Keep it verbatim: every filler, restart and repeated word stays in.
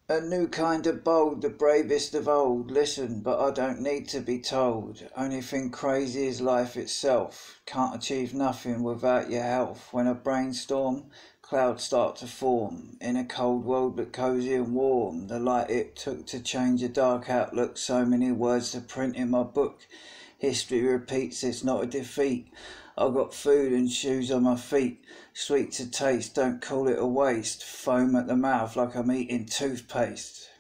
A new kind of bold, the bravest of old. Listen, but I don't need to be told. Only thing crazy is life itself. Can't achieve nothing without your health. When a brainstorm, clouds start to form. In a cold world but cosy and warm. The light it took to change a dark outlook. So many words to print in my book. History repeats, it's not a defeat. I've got food and shoes on my feet. Sweet to taste, don't call it a waste. Foam at the mouth like I'm eating toothpaste.